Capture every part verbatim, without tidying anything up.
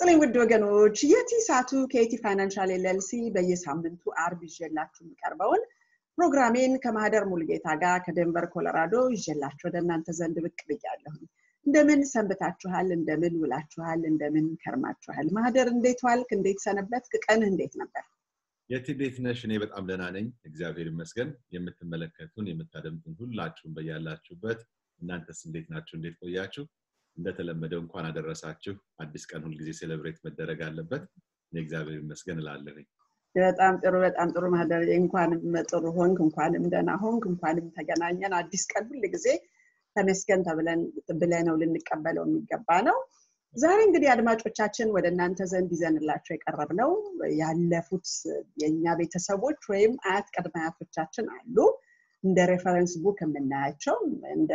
ይስጥልኝ ውድ ወገኖች የቲ ሳቱ ከየቲ ፋይናንሻል ኤልኤልሲ በየሳምንቱ አርብ ይዤላችሁ የምቀርበውን ፕሮግራሜን ከማህደር ሙልጌታ ጋር ከደንቨር ኮሎራዶ ይዤላችሁ ወደ እናንተ ዘንድ ብቅ ብያለሁ። እንደምን ሰንብታችኋል? እንደምን ውላችኋል? እንደምን ከርማችኋል? ማህደር እንዴት ዋልክ? እንዴት ሰነበትክ? ቀንህ እንዴት ነበር? የቲ ቤት ነሽ? እኔ በጣም ደህና ነኝ እግዚአብሔር ይመስገን። የምትመለከቱን የምታደምጡን ሁላችሁም በያላችሁበት እናንተስ እንዴት ናችሁ? እንዴት ቆያችሁ? እንደተለመደው እንኳን አደረሳችሁ። አዲስ ቀን ሁሉ ጊዜ ሴሌብሬት መደረግ አለበት። እኔ እግዚአብሔር ይመስገን እላለሁ። በጣም ጥሩ በጣም ጥሩ ማህደር እንኳንም ጥሩ ሆንክ፣ እንኳንም ደህና ሆንክ፣ እንኳንም ተገናኘን። አዲስ ቀን ሁሉ ጊዜ ተመስገን ተብለን ብለነው ልንቀበለው የሚገባ ነው። ዛሬ እንግዲህ አድማጮቻችን ወደ እናንተ ዘንድ ይዘንላችሁ የቀረብነው ያለፉት የኛ ቤተሰቦች ወይም አያት ቅድመ አያቶቻችን አሉ እንደ ሬፈረንስ ቡክ የምናያቸው እንደ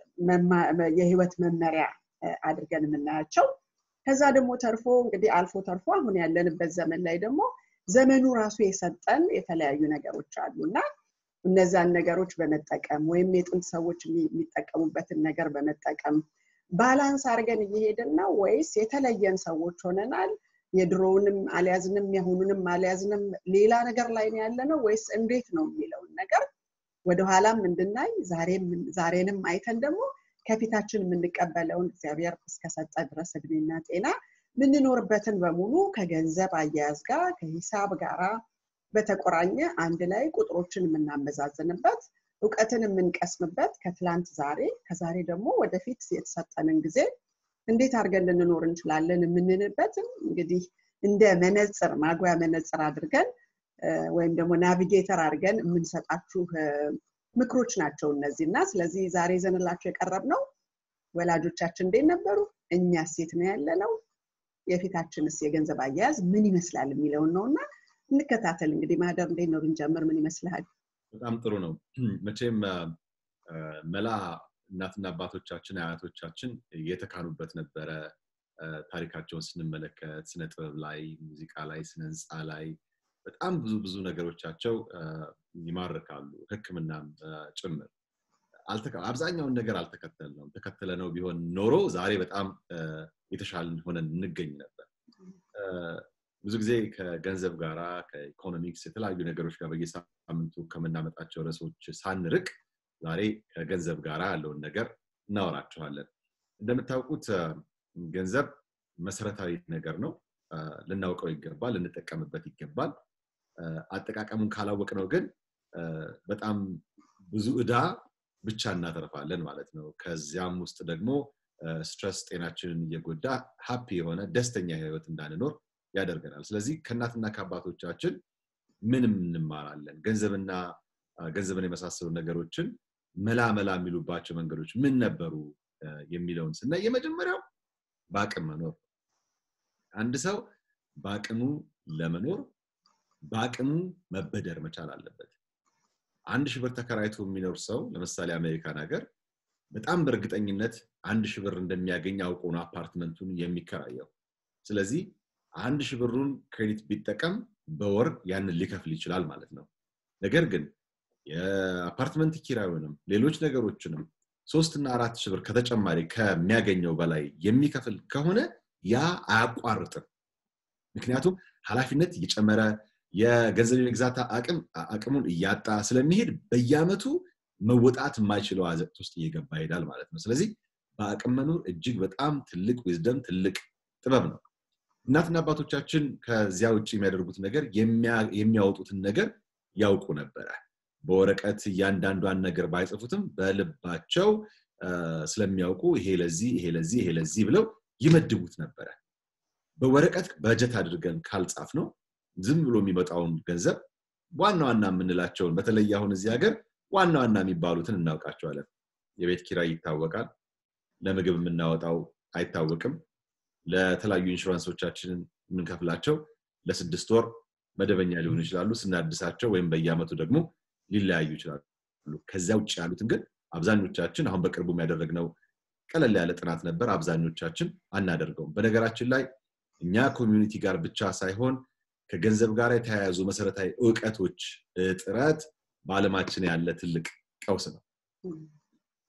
የህይወት መመሪያ አድርገን የምናያቸው ከዛ ደግሞ ተርፎ እንግዲህ አልፎ ተርፎ አሁን ያለንበት ዘመን ላይ ደግሞ ዘመኑ ራሱ የሰጠን የተለያዩ ነገሮች አሉና እነዛን ነገሮች በመጠቀም ወይም የጥንት ሰዎች የሚጠቀሙበትን ነገር በመጠቀም ባላንስ አድርገን እየሄድን ነው ወይስ የተለየን ሰዎች ሆነናል? የድሮውንም አልያዝንም የሆኑንም አልያዝንም ሌላ ነገር ላይ ነው ያለነው ወይስ እንዴት ነው የሚለው ነገር ወደ ኋላም እንድናይ ዛሬም ዛሬንም አይተን ደግሞ ከፊታችን የምንቀበለውን እግዚአብሔር እስከሰጠ ድረስ እድሜና ጤና ምንኖርበትን በሙሉ ከገንዘብ አያያዝ ጋር ከሂሳብ ጋር በተቆራኘ አንድ ላይ ቁጥሮችን የምናመዛዝንበት ዕውቀትን የምንቀስምበት ከትላንት ዛሬ ከዛሬ ደግሞ ወደፊት የተሰጠንን ጊዜ እንዴት አድርገን ልንኖር እንችላለን የምንልበት እንግዲህ እንደ መነጽር ማጓያ መነጽር አድርገን ወይም ደግሞ ናቪጌተር አድርገን የምንሰጣችሁ ምክሮች ናቸው እነዚህና ስለዚህ ዛሬ ዘንላችሁ የቀረብነው ወላጆቻችን እንዴት ነበሩ እኛስ የት ነው ያለነው የፊታችንስ የገንዘብ አያያዝ ምን ይመስላል የሚለው ነውና እንከታተል። እንግዲህ ማህደር እንዴት ነው ብንጀምር ምን ይመስላል? በጣም ጥሩ ነው። መቼም መላ እናትና አባቶቻችን አያቶቻችን የተካኑበት ነበረ። ታሪካቸውን ስንመለከት ስነ ጥበብ ላይ ሙዚቃ ላይ ስነ ህንጻ ላይ በጣም ብዙ ብዙ ነገሮቻቸው ይማርካሉ። ህክምናም ጭምር አልተከ አብዛኛውን ነገር አልተከተልነውም። ተከተለነው ቢሆን ኖሮ ዛሬ በጣም የተሻለ ሆነን እንገኝ ነበር። ብዙ ጊዜ ከገንዘብ ጋራ ከኢኮኖሚክስ የተለያዩ ነገሮች ጋር በየሳምንቱ ከመናመጣቸው ርዕሶች ሳንርቅ ዛሬ ከገንዘብ ጋራ ያለውን ነገር እናወራችኋለን። እንደምታውቁት ገንዘብ መሰረታዊ ነገር ነው። ልናውቀው ይገባል፣ ልንጠቀምበት ይገባል። አጠቃቀሙን ካላወቅነው ግን በጣም ብዙ እዳ ብቻ እናተርፋለን ማለት ነው። ከዚያም ውስጥ ደግሞ ስትረስ ጤናችንን እየጎዳ ሃፒ የሆነ ደስተኛ ህይወት እንዳንኖር ያደርገናል። ስለዚህ ከእናትና ከአባቶቻችን ምንም እንማራለን። ገንዘብና ገንዘብን የመሳሰሉ ነገሮችን መላ መላ የሚሉባቸው መንገዶች ምን ነበሩ የሚለውን ስናይ የመጀመሪያው በአቅም መኖር። አንድ ሰው በአቅሙ ለመኖር በአቅሙ መበደር መቻል አለበት። አንድ ሺህ ብር ተከራይቶ የሚኖር ሰው ለምሳሌ አሜሪካን ሀገር በጣም በእርግጠኝነት አንድ ሺህ ብር እንደሚያገኝ አውቆ ነው አፓርትመንቱን የሚከራየው። ስለዚህ አንድ ሺህ ብሩን ክሬዲት ቢጠቀም በወር ያንን ሊከፍል ይችላል ማለት ነው። ነገር ግን የአፓርትመንት ኪራዩንም ሌሎች ነገሮችንም ሶስት እና አራት ሺህ ብር ከተጨማሪ ከሚያገኘው በላይ የሚከፍል ከሆነ ያ አያቋርጥም። ምክንያቱም ኃላፊነት እየጨመረ የገንዘብ የመግዛት አቅም አቅሙን እያጣ ስለሚሄድ በየአመቱ መወጣት የማይችለው አዘቅት ውስጥ እየገባ ይሄዳል ማለት ነው። ስለዚህ በአቅም መኖር እጅግ በጣም ትልቅ ዊዝደም ትልቅ ጥበብ ነው። እናትና አባቶቻችን ከዚያ ውጪ የሚያደርጉት ነገር የሚያወጡትን ነገር ያውቁ ነበር። በወረቀት ያንዳንዷን ነገር ባይጽፉትም በልባቸው ስለሚያውቁ ይሄ ለዚህ ይሄ ለዚህ ይሄ ለዚህ ብለው ይመድቡት ነበር። በወረቀት በጀት አድርገን ካልጻፍ ነው ዝም ብሎ የሚመጣውን ገንዘብ ዋና ዋና የምንላቸው በተለይ አሁን እዚህ ሀገር ዋና ዋና የሚባሉትን እናውቃቸዋለን። የቤት ኪራይ ይታወቃል፣ ለምግብ የምናወጣው አይታወቅም፣ ለተለያዩ ኢንሹራንሶቻችንን የምንከፍላቸው ለስድስት ወር መደበኛ ሊሆኑ ይችላሉ፣ ስናድሳቸው ወይም በየአመቱ ደግሞ ሊለያዩ ይችላሉ። ከዛ ውጭ ያሉትን ግን አብዛኞቻችን አሁን በቅርቡ የሚያደርግነው ቀለል ያለ ጥናት ነበር፣ አብዛኞቻችን አናደርገውም። በነገራችን ላይ እኛ ኮሚዩኒቲ ጋር ብቻ ሳይሆን ከገንዘብ ጋር የተያያዙ መሰረታዊ ዕውቀቶች ጥረት በዓለማችን ያለ ትልቅ ቀውስ ነው።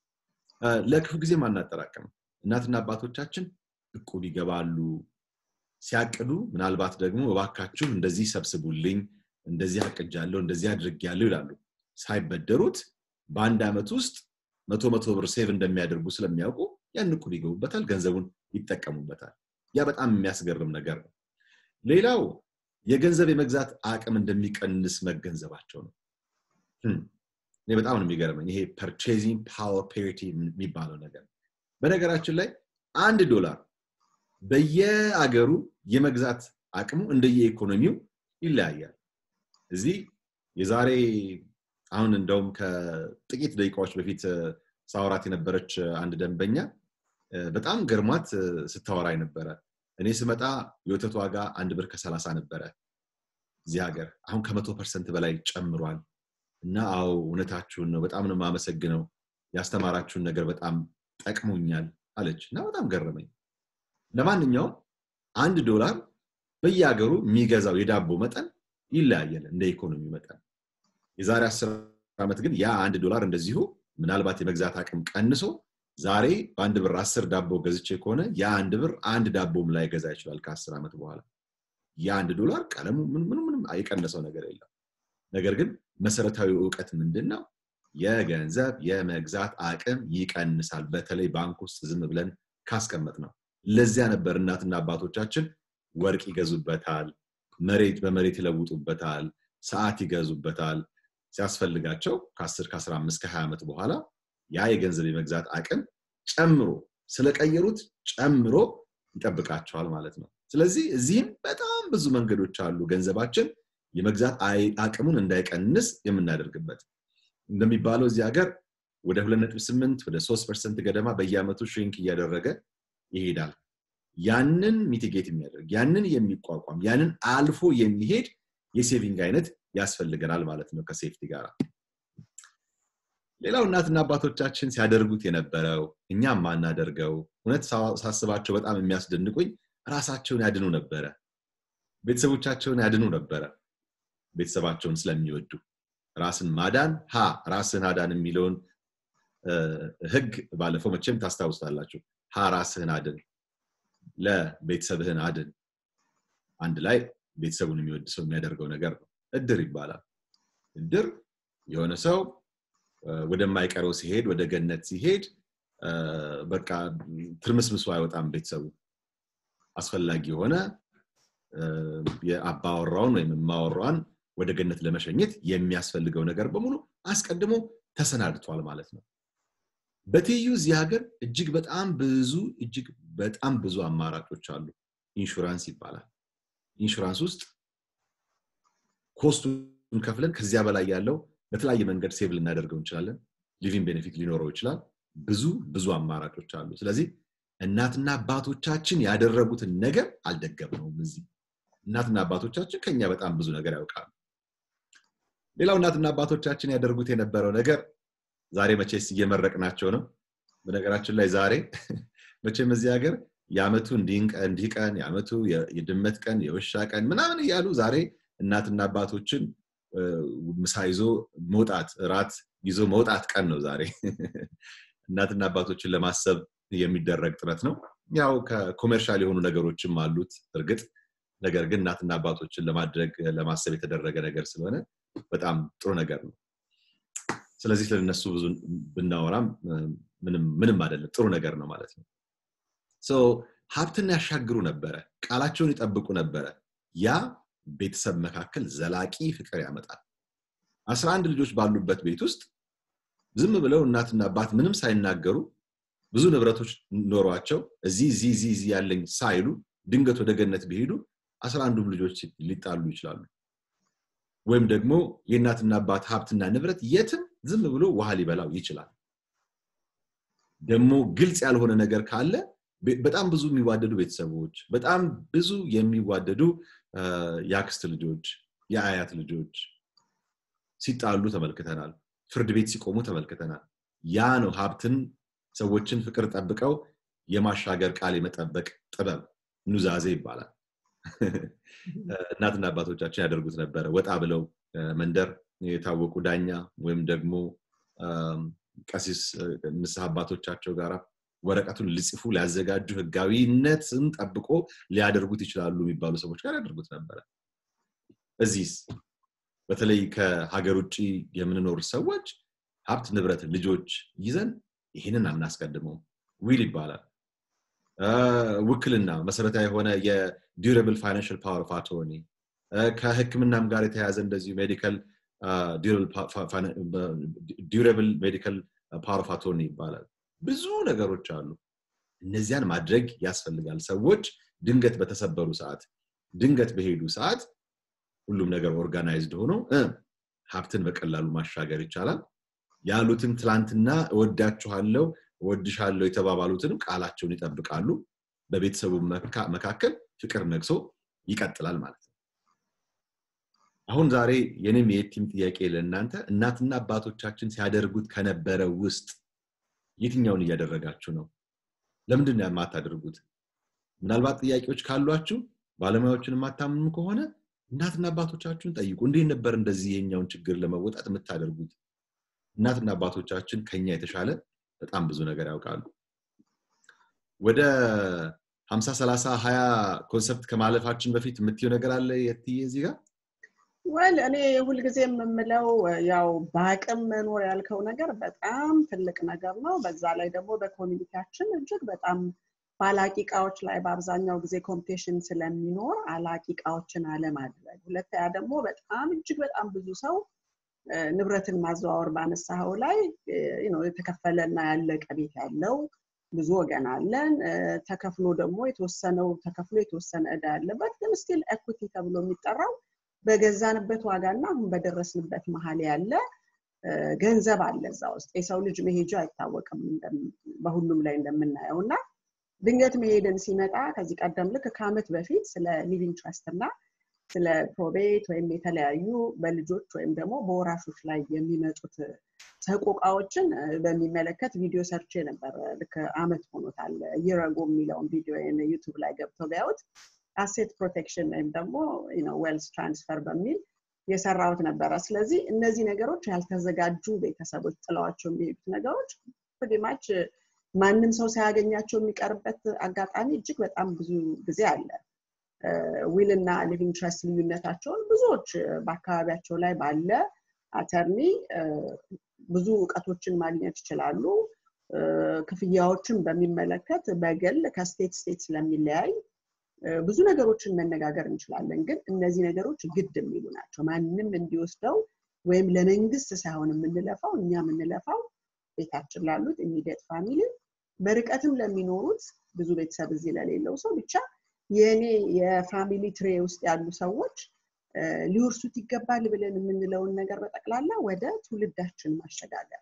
ለክፉ ጊዜ ማናጠራቀም እናትና አባቶቻችን እቁብ ይገባሉ፣ ሲያቅዱ ምናልባት ደግሞ እባካችሁ እንደዚህ ሰብስቡልኝ እንደዚህ አቅጃለሁ እንደዚህ አድርጌያለሁ ይላሉ ሳይበደሩት በአንድ አመት ውስጥ መቶ መቶ ብር ሴቭ እንደሚያደርጉ ስለሚያውቁ ያን እኮ ይገቡበታል ገንዘቡን ይጠቀሙበታል ያ በጣም የሚያስገርም ነገር ነው ሌላው የገንዘብ የመግዛት አቅም እንደሚቀንስ መገንዘባቸው ነው እኔ በጣም ነው የሚገርመኝ ይሄ purchasing power parity የሚባለው ነገር በነገራችን ላይ አንድ ዶላር በየአገሩ የመግዛት አቅሙ እንደየኢኮኖሚው ይለያያል እዚህ የዛሬ አሁን እንደውም ከጥቂት ደቂቃዎች በፊት ሳውራት የነበረች አንድ ደንበኛ በጣም ገርማት ስታወራይ ነበር እኔ ስመጣ የወተት ዋጋ አንድ ብር ከሰላሳ ነበር እዚህ ሀገር አሁን ከመቶ ፐርሰንት በላይ ጨምሯል እና አው እውነታችሁን ነው በጣም ነው ማመሰግነው ያስተማራችሁን ነገር በጣም ጠቅሞኛል አለች እና በጣም ገረመኝ ለማንኛውም አንድ ዶላር በየአገሩ የሚገዛው የዳቦ መጠን ይለያያል እንደ ኢኮኖሚ መጠን የዛሬ አስር አመት ግን ያ አንድ ዶላር እንደዚሁ ምናልባት የመግዛት አቅም ቀንሶ ዛሬ በአንድ ብር አስር ዳቦ ገዝቼ ከሆነ ያ አንድ ብር አንድ ዳቦም ላይ ገዛ ይችላል ከ10 አመት በኋላ ያ አንድ ዶላር ቀለሙ ምን ምን ምንም አይቀነሰው ነገር የለም ነገር ግን መሰረታዊ ዕውቀት ምንድነው የገንዘብ የመግዛት አቅም ይቀንሳል በተለይ ባንክ ውስጥ ዝም ብለን ካስቀመጥ ነው ለዚያ ነበር እናትና አባቶቻችን ወርቅ ይገዙበታል መሬት በመሬት ይለውጡበታል ሰዓት ይገዙበታል ሲያስፈልጋቸው ከ10 ከ15 ከ20 አመት በኋላ ያ የገንዘብ የመግዛት አቅም ጨምሮ ስለቀየሩት ጨምሮ ይጠብቃቸዋል ማለት ነው ስለዚህ እዚህም በጣም ብዙ መንገዶች አሉ ገንዘባችን የመግዛት አቅሙን እንዳይቀንስ የምናደርግበት እንደሚባለው እዚህ ሀገር ወደ ሁለት ነጥብ ስምንት ወደ ሶስት ፐርሰንት ገደማ በየአመቱ ሽሪንክ እያደረገ ይሄዳል ያንን ሚቲጌት የሚያደርግ ያንን የሚቋቋም ያንን አልፎ የሚሄድ የሴቪንግ አይነት ያስፈልገናል ማለት ነው ከሴፍቲ ጋር ሌላው እናትና አባቶቻችን ሲያደርጉት የነበረው እኛም ማናደርገው እውነት ሳስባቸው በጣም የሚያስደንቁኝ ራሳቸውን ያድኑ ነበር ቤተሰቦቻቸውን ያድኑ ነበር ቤተሰባቸውን ስለሚወዱ ራስን ማዳን ሀ ራስን አዳን የሚለውን ህግ ባለፈው መቼም ታስታውሳላችሁ ሀ ራስህን አድን ለቤተሰብህን አድን አንድ ላይ ቤተሰቡን የሚወድ ሰው የሚያደርገው ነገር ነው እድር ይባላል እድር የሆነ ሰው ወደማይቀረው ሲሄድ ወደ ገነት ሲሄድ በቃ ትርምስምሱ አይወጣም ቤተሰቡ አስፈላጊ ሆነ የአባወራውን ወይም ማወራን ወደ ገነት ለመሸኘት የሚያስፈልገው ነገር በሙሉ አስቀድሞ ተሰናድቷል ማለት ነው በትዩ እዚህ ሀገር እጅግ በጣም ብዙ እጅግ በጣም ብዙ አማራጮች አሉ ኢንሹራንስ ይባላል ኢንሹራንስ ውስጥ ኮስቱን ከፍለን ከዚያ በላይ ያለው በተለያየ መንገድ ሴቭ ልናደርገው እንችላለን ሊቪንግ ቤኔፊት ሊኖረው ይችላል ብዙ ብዙ አማራጮች አሉ ስለዚህ እናትና አባቶቻችን ያደረጉትን ነገር አልደገምነውም እዚህ እናትና አባቶቻችን ከኛ በጣም ብዙ ነገር ያውቃሉ ሌላው እናትና አባቶቻችን ያደርጉት የነበረው ነገር ዛሬ መቼስ እየመረቅናቸው ነው በነገራችን ላይ ዛሬ መቼም እዚህ ሀገር ያመቱ እንዲንቀ እንዲቀን ያመቱ የድመት ቀን የውሻ ቀን ምናምን ይያሉ ዛሬ እናትና አባቶችን ምሳይዞ መውጣት ራት ይዞ መውጣት ቀን ነው ዛሬ እናትና አባቶችን ለማሰብ የሚደረግ ጥረት ነው ያው ከኮመርሻል የሆኑ ነገሮችም አሉት እርግጥ ነገር ግን እናትና አባቶችን ለማድረግ ለማሰብ የተደረገ ነገር ስለሆነ በጣም ጥሩ ነገር ነው ስለዚህ ለነሱ ብዙ ብናወራም ምንም ምንም አይደለም ጥሩ ነገር ነው ማለት ነው ሶ ሀብትን ያሻግሩ ነበር ቃላቸውን ይጠብቁ ነበር ያ ቤተሰብ መካከል ዘላቂ ፍቅር ያመጣል አስራ አንድ ልጆች ባሉበት ቤት ውስጥ ዝም ብለው እናትና አባት ምንም ሳይናገሩ ብዙ ንብረቶች ኖሯቸው እዚ እዚ እዚ ያለኝ ሳይሉ ድንገት ወደ ገነት ቢሄዱ አስራ አንዱም ልጆች ሊጣሉ ይችላሉ ወይም ደግሞ የእናትና አባት ሀብትና ንብረት የትም ዝም ብሎ ውሃ ሊበላው ይችላል ደሞ ግልጽ ያልሆነ ነገር ካለ በጣም ብዙ የሚዋደዱ ቤተሰቦች በጣም ብዙ የሚዋደዱ ያክስት ልጆች የአያት ልጆች ሲጣሉ ተመልክተናል ፍርድ ቤት ሲቆሙ ተመልክተናል ያ ነው ሀብትን ሰዎችን ፍቅር ጠብቀው የማሻገር ቃል የመጠበቅ ጥበብ ኑዛዜ ይባላል እናትና አባቶቻችን ያደርጉት ነበር ወጣ ብለው መንደር የታወቁ ዳኛ ወይም ደግሞ ቀሲስ ንስሐ አባቶቻቸው ጋራ ወረቀቱን ሊጽፉ ሊያዘጋጁ ህጋዊነትን ጠብቆ ሊያደርጉት ይችላሉ የሚባሉ ሰዎች ጋር ያደርጉት ነበር እዚህስ በተለይ ከሀገር ውጪ የምንኖር ሰዎች ሀብት ንብረት ልጆች ይዘን ይሄንን አናስቀድመው ዊል ይባላል ውክልና መሰረታዊ የሆነ የዱራብል ፋይናንሻል ፓወር ኦፍ አቶርኒ ከህክምናም ጋር የተያያዘ እንደዚህ ሜዲካል ዱራብል ሜዲካል ፓወር ኦፍ አቶርኒ ይባላል ብዙ ነገሮች አሉ እነዚያን ማድረግ ያስፈልጋል ሰዎች ድንገት በተሰበሩ ሰዓት ድንገት በሄዱ ሰዓት ሁሉም ነገር ኦርጋናይዝድ ሆኖ ሀብትን በቀላሉ ማሻገር ይቻላል ያሉትን ትላንትና ወዳችኋለሁ ወድሻለሁ የተባባሉትን ቃላቸውን ይጠብቃሉ በቤተሰቡ መካከል ፍቅር ነግሶ ይቀጥላል ማለት ነው አሁን ዛሬ የኔም የቲም ጥያቄ ለእናንተ እናትና አባቶቻችን ሲያደርጉት ከነበረው ውስጥ የትኛውን እያደረጋችሁ ነው ለምንድን ነው የማታደርጉት ምናልባት ጥያቄዎች ካሏችሁ ባለሙያዎችን ማታምኑ ከሆነ እናትና አባቶቻችሁን ጠይቁ እንዴት ነበር እንደዚህ የኛውን ችግር ለመወጣት የምታደርጉት እናትና አባቶቻችን ከኛ የተሻለ በጣም ብዙ ነገር ያውቃሉ ወደ ሃምሳ ሰላሳ ሃያ ኮንሰፕት ከማለፋችን በፊት የምትዩ ነገር አለ የትዬ እዚህ ጋር ወል እኔ ሁሉ ጊዜ የምምለው ያው ባቅም መኖር ያልከው ነገር በጣም ትልቅ ነገር ነው በዛ ላይ ደግሞ በኮሚኒቲያችን እጅግ በጣም ባላቂቃዎች ላይ በአብዛኛው ጊዜ ኮምፒቲሽን ስለሚኖር አላቂቃዎችን አለማድረግ ሁለተኛ ደግሞ በጣም እጅግ በጣም ብዙ ሰው ንብረትን ማዘዋወር ባነሳው ላይ you know የተከፈለና ያለቀ ቤት ያለው ብዙ ወገን አለን ተከፍሎ ደግሞ የተወሰነው ተከፍሎ የተወሰነ እዳ ያለበት ግን ስቲል ኢኩዊቲ ተብሎ የሚጠራው በገዛንበት ዋጋና አሁን በደረስንበት መሐል ያለ ገንዘብ አለ እዛው ውስጥ የሰው ልጅ መሄጃ አይታወቅም በሁሉም ላይ እንደምናየውና ድንገት መሄድን ሲመጣ ከዚህ ቀደም ልክ ከአመት በፊት ስለ ሊቪንግ ትረስት እና ስለ ፕሮቤት ወይም የተለያዩ በልጆች ወይም ደግሞ በወራሾች ላይ የሚመጡት ሰቆቃዎችን በሚመለከት ቪዲዮ ሰርች ነበር ልክ አመት ሆኖታል ይረጎ የሚለው ቪዲዮ እና ዩቲዩብ ላይ ገብተው ቢያዩት asset protection ወይም ደግሞ you know wealth transfer በሚል የሰራውት ነበር ስለዚህ እነዚህ ነገሮች ያልተዘጋጁ ቤተሰቦች ጥላዋቸው የሚሄዱት ነገሮች pretty much ማንንም ሰው ሳያገኛቸው የሚቀርበት አጋጣሚ እጅግ በጣም ብዙ ጊዜ አለ ዊል እና ሊቪንግ ትረስት ልዩነታቸውን ብዙዎች በአካባቢያቸው ላይ ባለ አተርኒ ብዙ ዕውቀቶችን ማግኘት ይችላሉ ክፍያዎችን በሚመለከት በግል ከስቴት ስቴት ስለሚለያይ ብዙ ነገሮችን መነጋገር እንችላለን ግን እነዚህ ነገሮች ግድ የሚሉ ናቸው ማንንም እንዲወስደው ወይም ለመንግስት ሳይሆን የምንለፋው እኛ የምንለፋው ቤታችን ላሉት ኢሚዲየት ፋሚሊ በርቀትም ለሚኖሩት ብዙ ቤተሰብ እዚህ ለሌለው ሰው ብቻ የኔ የፋሚሊ ትሬ ውስጥ ያሉ ሰዎች ሊወርሱት ይገባል ብለን የምንለውን ነገር በጠቅላላ ወደ ትውልዳችን ማሸጋገር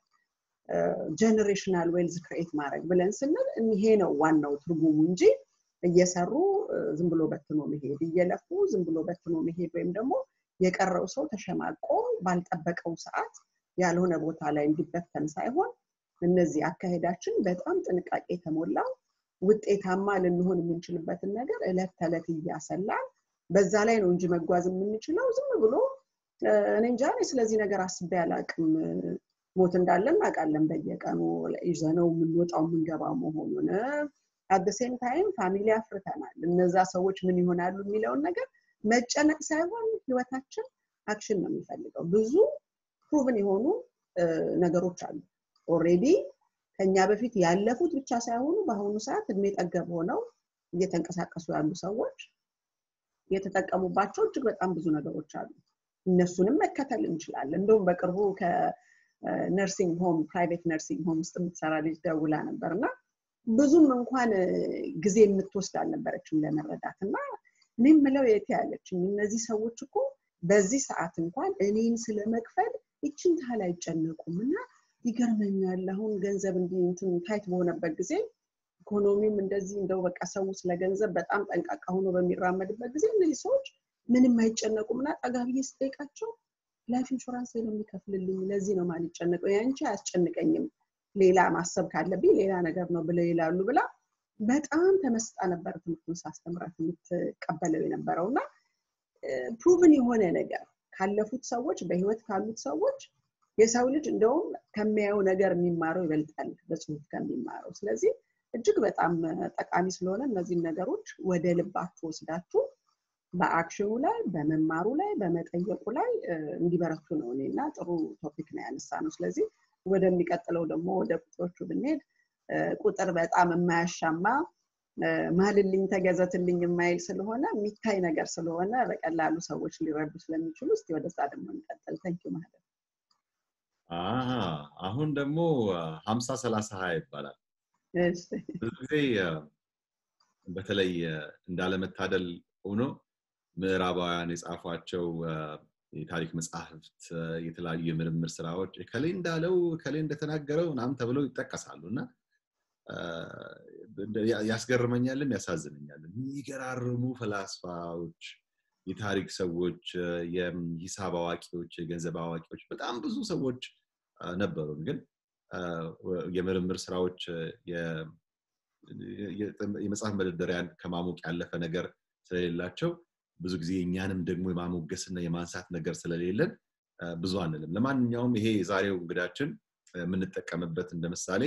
ጀነሬሽናል ዌልዝ ክሬት ማድረግ ብለን ስንል ይሄ ነው ዋናው ትርጉሙ እንጂ እየሰሩ ዝም ብሎ በትኖ መሄድ እየለፉ ዝም ብሎ በትኖ መሄድ ወይም ደግሞ የቀረው ሰው ተሸማቆ ባልጠበቀው ሰዓት ያልሆነ ቦታ ላይ እንዲበተን ሳይሆን እነዚህ አካሄዳችን በጣም ጥንቃቄ የተሞላው ውጤታማ ልንሆን የምንችልበትን ነገር እለት ተለት ያሰላል በዛ ላይ ነው እንጂ መጓዝ የምንችለው ዝም ብሎ እኔ እንጃ ስለዚህ ነገር አስቤ ያላቅም ሞት እንዳለን አቃለን በየቀኑ ይዘነው የምንወጣው የምንገባው መሆኑን at the same time ፋሚሊ አፍርተናል እነዛ ሰዎች ምን ይሆናሉ የሚለውን ነገር መጨነቅ ሳይሆን ህይወታችን አክሽን ነው የሚፈልገው ብዙ ፕሩቭን የሆኑ ነገሮች አሉ ኦሬዲ ከኛ በፊት ያለፉት ብቻ ሳይሆኑ በአሁኑ ሰዓት እድሜ ጠገብ ሆነው እየተንቀሳቀሱ ያሉ ሰዎች የተጠቀሙባቸው እጅግ በጣም ብዙ ነገሮች አሉ እነሱንም መከተል እንችላለን እንደውም በቅርቡ ከነርሲንግ ሆም ፕራይቬት ነርሲንግ ሆም ውስጥ የምትሰራ ልጅ ደውላ ነበርና ብዙም እንኳን ጊዜ የምትወስድ አልነበረችም ለመረዳትና ምን ምለው የት ያለችኝ እነዚህ ሰዎች እኮ በዚህ ሰዓት እንኳን እኔን ስለመክፈል እቺን ታህል አይጨነቁምና ይገርመኛል አሁን ገንዘብ እንዲንትን ታይት በሆነበት ጊዜ ኢኮኖሚም እንደዚህ እንደው በቃ ሰው ስለገንዘብ በጣም ጠንቃቃ ሆኖ በሚራመድበት ጊዜ እነዚህ ሰዎች ምንም አይጨነቁምና ጠጋብዬ ስጠይቃቸው ላይፍ ኢንሹራንስ ነው የሚከፍልልኝ ለዚህ ነው ማለት ጨነቀው ያንቺ አያስጨንቀኝም ሌላ ማሰብ ካለብኝ ሌላ ነገር ነው ብለ ይላሉ ብላ በጣም ተመስጣ ነበር ትምህርቱን ሳስተምራት የምትቀበለው የነበረውና ፕሩቭን የሆነ ነገር ካለፉት ሰዎች በህይወት ካሉት ሰዎች የሰው ልጅ እንደውም ከሚያየው ነገር የሚማረው ይበልጣል በጽሁፍ ከሚማረው ስለዚህ እጅግ በጣም ጠቃሚ ስለሆነ እነዚህ ነገሮች ወደ ልባችሁ ወስዳችሁ በአክሽኑ ላይ በመማሩ ላይ በመጠየቁ ላይ እንዲበረቱ ነው እኔና ጥሩ ቶፒክ ነው ያነሳነው ስለዚህ ወደሚቀጥለው ደግሞ ወደ ቁጥሮቹ ብንሄድ ቁጥር በጣም የማያሻማ ማልልኝ ተገዘትልኝ የማይል ስለሆነ የሚታይ ነገር ስለሆነ በቀላሉ ሰዎች ሊረዱ ስለሚችሉ እስቲ ወደዛ ደግሞ እንቀጥል ታንኪዩ ማለት አሃ አሁን ደግሞ ሃምሳ ሰላሳ ሃያ ይባላል እሺ ብዙ ጊዜ በተለይ እንዳለመታደል ሆኖ ምዕራባውያን የጻፏቸው የታሪክ መጽሐፍት የተለያዩ የምርምር ስራዎች ከሌ እንዳለው ከሌ እንደተናገረው ናም ተብለው ይጠቀሳሉና ያስገርመኛልም ያሳዝነኛልም የሚገራርሙ ፈላስፋዎች የታሪክ ሰዎች የሂሳብ አዋቂዎች የገንዘብ አዋቂዎች በጣም ብዙ ሰዎች ነበሩ ግን የምርምር ስራዎች የመጽሐፍ መደርደሪያን ከማሞቅ ያለፈ ነገር ስለሌላቸው ብዙ ጊዜ እኛንም ደግሞ የማሞገስና የማንሳት ነገር ስለሌለን ብዙ አንልም ለማንኛውም ይሄ ዛሬው እንግዳችን የምንጠቀምበት እንደምሳሌ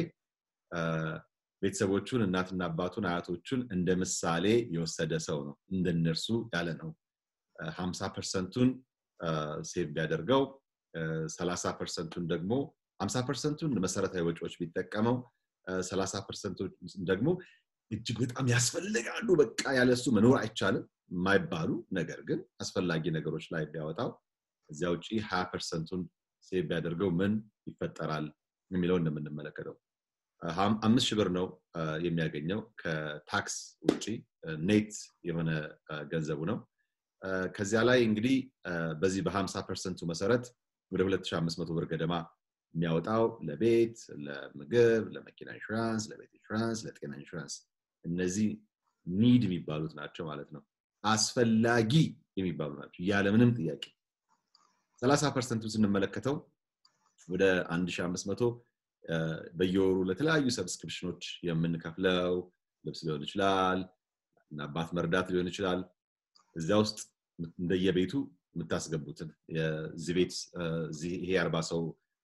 ቤተሰቦቹን እናትና አባቱን አያቶቹን እንደምሳሌ የወሰደ ሰው ነው እንደነርሱ ያለ ነው ሃምሳ ፐርሰንቱን ሴቭ ቢያደርገው ሰላሳ ፐርሰንቱን ደግሞ ሃምሳ ፐርሰንቱን መሰረታዊ ወጪዎች ቢጠቀመው ሰላሳ ፐርሰንቱን ደግሞ እጅግ በጣም ያስፈልጋሉ በቃ ያለሱ መኖር አይቻልም ማይባሉ ነገር ግን አስፈላጊ ነገሮች ላይ ቢያወጣው እዚያው ጪ ሃያ ፐርሰንቱን ሴቭ ቢያደርገው ምን ይፈጠራል የሚለው እንደምንመለከተው አምስት ሺህ ብር ነው የሚያገኘው ከታክስ ውጪ ኔት የሆነ ገንዘቡ ነው ከዚያ ላይ እንግዲህ በዚህ በ50 ፐርሰንት መሰረት ወደ ሁለት ሺህ አምስት መቶ ብር ገደማ የሚያወጣው ለቤት ለምግብ ለመኪና ኢንሹራንስ ለቤት ኢንሹራንስ ለጤና ኢንሹራንስ እነዚህ ኒድ የሚባሉት ናቸው ማለት ነው አስፈላጊ የሚባሉ ናቸው ያለ ምንም ጥያቄ ሰላሳ ፐርሰንት ስንመለከተው ወደ አንድ ሺህ አምስት መቶ በየወሩ ለተለያዩ ሰብስክሪፕሽኖች የምንከፍለው ልብስ ሊሆን ይችላል እና አባት መርዳት ሊሆን ይችላል እዚያ ውስጥ እንደየቤቱ የምታስገቡትን የዚህ ቤት ይሄ አርባ ሰው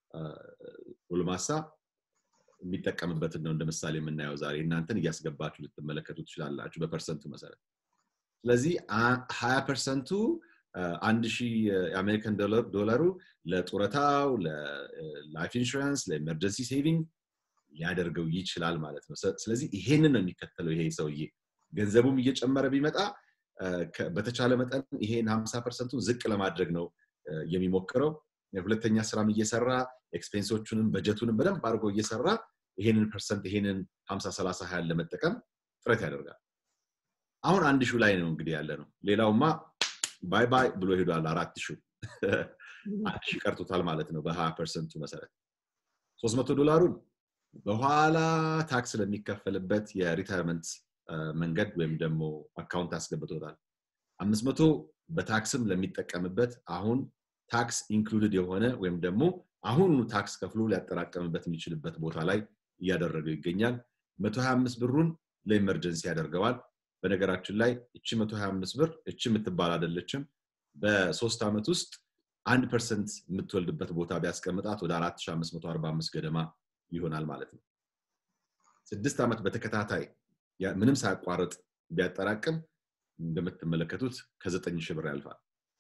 ሁሉማሳ የሚጠቀምበት ነው እንደምሳሌ የምናየው ዛሬ እናንተን ያስገባችሁ ልትመለከቱ ትችላላችሁ በፐርሰንቱ መሰረት ስለዚህ ሃያ ፐርሰንቱ አንድ ሺህ የአሜሪካን ዶላር ዶላሩ ለጡረታው ለላይፍ ኢንሹራንስ ለኤመርጀንሲ ሴቪንግ ያደርገው ይችላል ማለት ነው ስለዚህ ይሄንን ነው የሚከተለው ይሄ ሰውዬ ገንዘቡም እየጨመረ ቢመጣ በተቻለ መጠን ይሄን ሃምሳ ፐርሰንቱን ዝቅ ለማድረግ ነው የሚሞክረው የሁለተኛ ስራም እየሰራ ኤክስፔንሶቹንም በጀቱንም በደንብ አድርጎ እየሰራ ይሄንን ፐርሰንት ይሄንን ሃምሳ ሰላሳ ሃያ ለመጠቀም ጥረት ያደርጋል አሁን አንድ ሺህ ላይ ነው እንግዲህ ያለ ነው ሌላውማ ባይ ባይ ብሎ ሄዷል አራት ሺህ አንድ ሺህ ቀርቶታል ማለት ነው በ20 ፐርሰንት መሰረት ሶስት መቶ ዶላሩን በኋላ ታክስ ለሚከፈልበት የሪታየርመንት መንገድ ወይም ደግሞ አካውንት አስገብቶታል አምስት መቶ በታክስም ለሚጠቀምበት አሁን ታክስ ኢንክሉድድ የሆነ ወይም ደግሞ አሁን ታክስ ከፍሎ ሊያጠራቀምበት የሚችልበት ቦታ ላይ ያደረገው ይገኛል መቶ ሃያ አምስት ብሩን ለኤመርጀንሲ ያደርገዋል በነገራችን ላይ እቺ መቶ ሃያ አምስት ብር እቺ የምትባል አይደለችም በ3 አመት ውስጥ አንድ ፐርሰንት የምትወልድበት ቦታ ቢያስቀምጣት ወደ አራት ሺህ አምስት መቶ አርባ አምስት ገደማ ይሆናል ማለት ነው ስድስት አመት በተከታታይ ምንም ሳያቋርጥ ቢያጠራቅም እንደምትመለከቱት ከዘጠኝ ሺህ ብር ያልፋል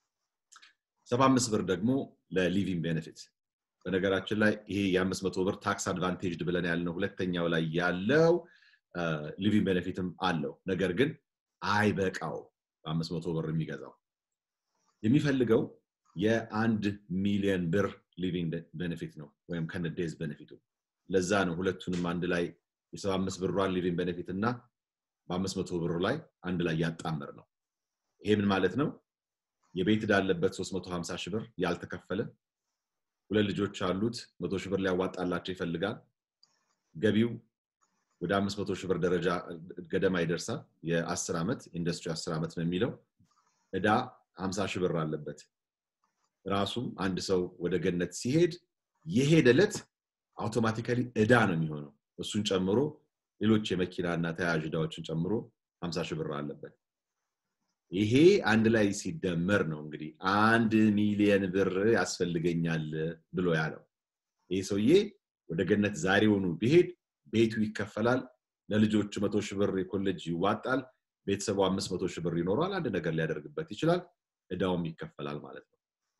ሰባ አምስት ብር ደግሞ ለሊቪንግ ቤኔፊት በነገራችን ላይ ይሄ የ500 ብር ታክስ አድቫንቴጅድ ብለን ያልነው ሁለተኛው ላይ ያለው ሊቪንግ ቤኔፊትም አለው ነገር ግን አይበቃው በ500 ብር የሚገዛው የሚፈልገው የአንድ ሚሊዮን ብር ሊቪንግ ቤኔፊት ነው ወይም ከነዴዝ ቤኔፊቱ ለዛ ነው ሁለቱንም አንድ ላይ የ75 ብሯን ሊቪንግ ቤኔፊት እና በ500 ብር ላይ አንድ ላይ ያጣመር ነው ይሄ ምን ማለት ነው የቤት ዳለበት ሶስት መቶ ሃምሳ ሺህ ብር ያልተከፈለ ሁለት ልጆች አሉት መቶ ሺህ ብር ሊያዋጣላቸው ይፈልጋል ገቢው ወደ አምስት መቶ ሺህ ብር ደረጃ ገደማ ይደርሳል የ10 አመት ኢንዱስትሪ አስር አመት ነው የሚለው እዳ ሃምሳ ሺህ ብር አለበት ራሱም አንድ ሰው ወደ ገነት ሲሄድ የሄደለት አውቶማቲካሊ እዳ ነው የሚሆነው እሱን ጨምሮ ሌሎች የመኪናና ተያያዥ ዕዳዎችን ጨምሮ ሃምሳ ሺህ ብር አለበት ይሄ አንድ ላይ ሲደመር ነው እንግዲህ አንድ ሚሊዮን ብር ያስፈልገኛል ብሎ ያለው ይሄ ሰውዬ ወደ ገነት ዛሬውኑ ቢሄድ ቤቱ ይከፈላል ለልጆቹ መቶ ሺህ ብር የኮሌጅ ይዋጣል ቤተሰቡ አምስት መቶ ሺህ ብር ይኖራል አንድ ነገር ሊያደርግበት ይችላል እዳውም ይከፈላል ማለት ነው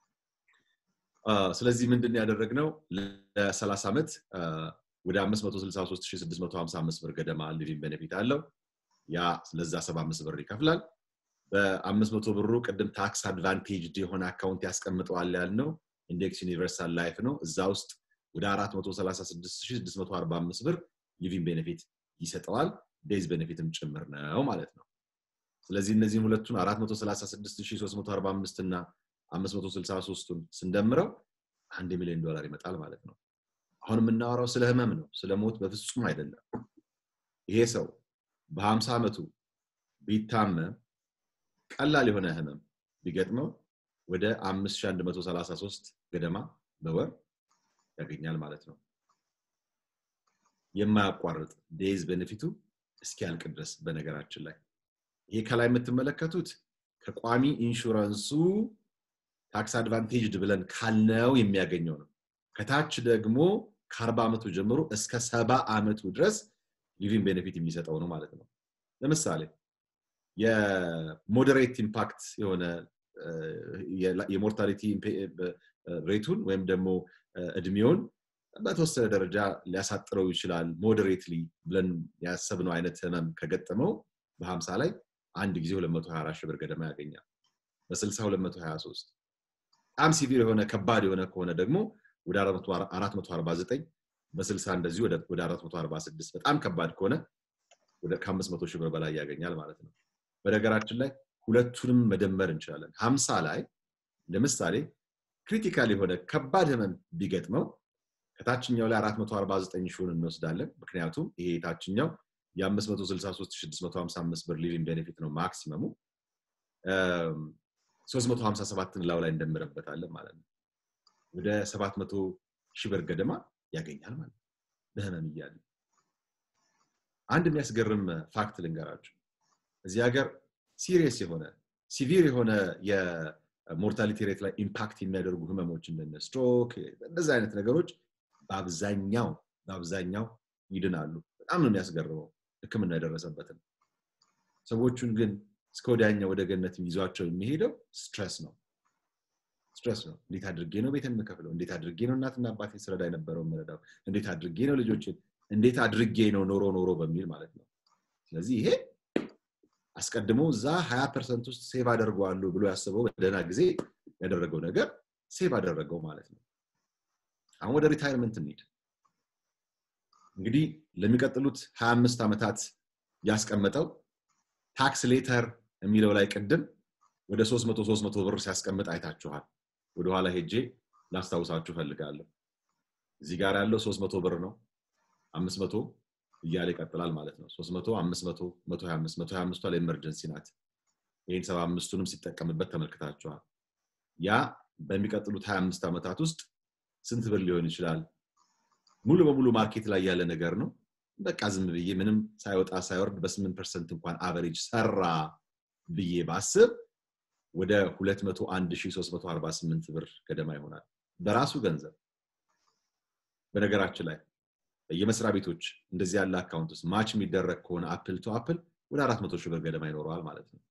ስለዚህ ምንድነው ያደረግነው ለ30 አመት ወደ አምስት መቶ ስልሳ ሶስት ሺህ ስድስት መቶ ሃምሳ አምስት ብር ገደማ ሊቪንግ ቤኔፊት አለው ያ ለዛ ሰባ አምስት ብር ይከፍላል በ500 ብሩ ቅድም ታክስ አድቫንቴጅ የሆነ አካውንት ያስቀምጠዋል ያልነው ኢንዴክስ ዩኒቨርሳል ላይፍ ነው እዛ ውስጥ ወደ አራት መቶ ሰላሳ ስድስት ሺህ ስድስት መቶ አርባ አምስት ብር ሊቪንግ ቤኔፊት ይሰጣል ዴይዝ ቤኔፊትም ጭምር ነው ማለት ነው ስለዚህ እነዚህ ሁለቱን አራት መቶ ሰላሳ ስድስት ሺህ ሶስት መቶ አርባ አምስት እና አምስት መቶ ስልሳ ሶስቱን ስንደምረው አንድ ሚሊዮን ዶላር ይመጣል ማለት ነው አሁን የምናወራው ስለ ህመም ነው ስለ ሞት በፍጹም አይደለም ይሄ ሰው በ50 አመቱ ቢታመም ቀላል የሆነ ህመም ቢገጥመው ወደ አምስት ሺህ አንድ መቶ ሰላሳ ሶስት ገደማ በወር ያገኛል ማለት ነው የማያቋርጥ ዴይዝ ቤኔፊቱ እስኪያልቅ ድረስ በነገራችን ላይ ይሄ ከላይ የምትመለከቱት ከቋሚ ኢንሹራንሱ ታክስ አድቫንቴጅድ ብለን ካልነው የሚያገኘው ነው ከታች ደግሞ ከ40 አመቱ ጀምሮ እስከ ሰባ አመቱ ድረስ ሊቪንግ ቤኔፊት የሚሰጠው ነው ማለት ነው ለምሳሌ የሞዴሬት ኢምፓክት የሆነ የሞርታሊቲ ሬቱን ወይም ደግሞ እድሜውን በተወሰነ ደረጃ ሊያሳጥረው ይችላል ሞዴሬትሊ ብለን ያሰብነው አይነት ህመም ከገጠመው በ50 ላይ አንድ ጊዜ ሁለት መቶ ሀያ አራት ሺህ ብር ገደማ ያገኛል በ60 ሁለት መቶ ሀያ ሶስት አም ሲቪር የሆነ ከባድ የሆነ ከሆነ ደግሞ ወደ አራት መቶ አርባ ዘጠኝ በ60 እንደዚህ ወደ ወደ አራት መቶ አርባ ስድስት በጣም ከባድ ከሆነ ወደ አምስት መቶ ሺህ ብር በላይ ያገኛል ማለት ነው በነገራችን ላይ ሁለቱንም መደመር እንችላለን ሃምሳ ላይ ለምሳሌ ክሪቲካል የሆነ ከባድ ህመም ቢገጥመው ከታችኛው ላይ አራት መቶ አርባ ዘጠኝ ሺውን እንወስዳለን ምክንያቱም ይሄ ታችኛው የ566 ብር ሊቪንግ ቤኔፊት ነው ማክሲመሙ ሶስት መቶ ሃምሳ ሰባት ላው ላይ እንደምረበታለን ማለት ነው ወደ ሰባት መቶ ሺህ ብር ገደማ ያገኛል ማለት ነው በህመም ይያል አንድ የሚያስገርም ፋክት ልንገራችሁ እዚህ ሀገር ሲሪየስ የሆነ ሲቪር የሆነ የሞርታሊቲ ሬት ላይ ኢምፓክት የሚያደርጉ ህመሞች እንደነ ስትሮክ እንደዛ አይነት ነገሮች በአብዛኛው በአብዛኛው ይድናሉ በጣም ነው የሚያስገርመው ህክምና ያደረሰበትን ሰዎቹን ግን ስኮዳኛው ወደ ገነት ይዟቸው የሚሄደው ስትሬስ ነው ስትሬስ ነው እንዴት አድርጌ ነው ቤተን መከፈለው እንዴት አድርጌ ነው እናትና አባቴ ስረዳ የነበረው መረዳው እንዴት አድርጌ ነው ልጆችን እንዴት አድርጌ ነው ኖሮ ኖሮ በሚል ማለት ነው ስለዚህ ይሄ አስቀድሞ ዛ ሃያ ፐርሰንት ውስጥ ሴቭ አደርጋለሁ ብሎ ያሰበው በደና ጊዜ ያደረገው ነገር ሴቭ አደረገው ማለት ነው አሁን ወደ ሪታየርመንት እንሂድ እንግዲህ ለሚቀጥሉት ሃያ አምስት አመታት ያስቀመጠው ታክስ ሌተር የሚለው ላይ ቀደም ወደ ሶስት መቶ ሶስት መቶ ብር ሲያስቀምጥ አይታችኋል ወደ ኋላ ሄጄ ላስታውሳችሁ ፈልጋለሁ እዚህ ጋር ያለው ሶስት መቶ ብር ነው አምስት መቶ ይያለ ይቀጥላል ማለት ነው ሶስት መቶ አምስት መቶ መቶ ሀያ አምስት መቶ ሀያ አምስት ላይ ኤመርጀንሲ ናት ይሄን ሰባ አምስቱንም ሲጠቀምበት ተመልክታችኋል ያ በሚቀጥሉት ሃያ አምስት አመታት ውስጥ ስንት ብር ሊሆን ይችላል ሙሉ በሙሉ ማርኬት ላይ ያለ ነገር ነው በቃ ዝም ብዬ ምንም ሳይወጣ ሳይወርድ በ8 ፐርሰንት እንኳን አቨሬጅ ሰራ ብዬ ባስብ ወደ ሁለት መቶ አንድ ሺህ ሶስት መቶ አርባ ስምንት ብር ገደማ ይሆናል በራሱ ገንዘብ በነገራችን ላይ የመስራ ቤቶች እንደዚህ ያለ አካውንት ውስጥ ማች የሚደረግ ከሆነ አፕል ቱ አፕል ወደ አራት መቶ ሺህ ብር ገደማ ይኖረዋል ማለት ነው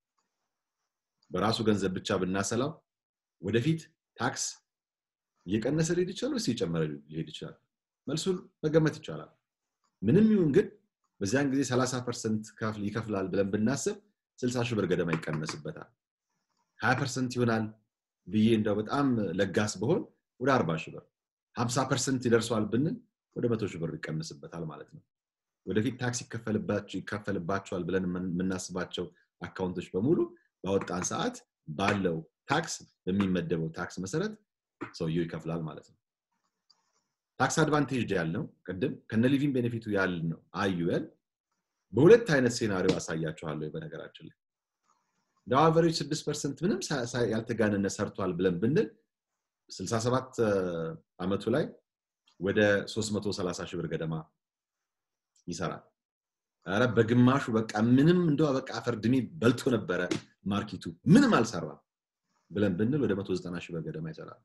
በራሱ ገንዘብ ብቻ ብናሰላው ወደፊት ታክስ እየቀነሰ ሊሄድ ይችላል ወይስ እየጨመረ ሊሄድ ይችላል መልሱን መገመት ይቻላል ምንም ይሁን ግን በዚያን ጊዜ ሰላሳ ፐርሰንት ከፍል ይከፍላል ብለን ብናስብ ስልሳ ሺህ ብር ገደማ ይቀነስበታል ሃያ ፐርሰንት ይሆናል ብዬ እንደው በጣም ለጋስ በሆን ወደ አርባ ሺህ ብር ሃምሳ ፐርሰንት ይደርሳል ብንል ወደ መቶ ሺህ ብር ይቀነስበታል ማለት ነው ወደፊት ታክስ ይከፈልባቸው ይከፈልባቸዋል ብለን የምናስባቸው አካውንቶች በሙሉ ባወጣን ሰዓት ባለው ታክስ በሚመደበው ታክስ መሰረት ሰውየው ይከፍላል ማለት ነው ታክስ አድቫንቴጅ ያለው ቀደም ከነ ሊቪንግ ቤኔፊቱ ያለው አይዩኤል በሁለት አይነት ሴናሪዮ አሳያችኋለሁ በነገራችን ላይ ዳው አቨሬጅ ስድስት ፐርሰንት ምንም ያልተጋነነ ሰርቷል ብለን ብንል ስልሳ ሰባት አመቱ ላይ ወደ ሶስት መቶ ሰላሳ ሺህ ብር ገደማ ይሰራል አረ በግማሹ በቃ ምንም እንደው በቃ አፈርድሚ በልቶ ነበር ማርኬቱ ምንም አልሰራም ብለን ብንል ወደ መቶ ዘጠና ሺህ ብር ገደማ ይሰራል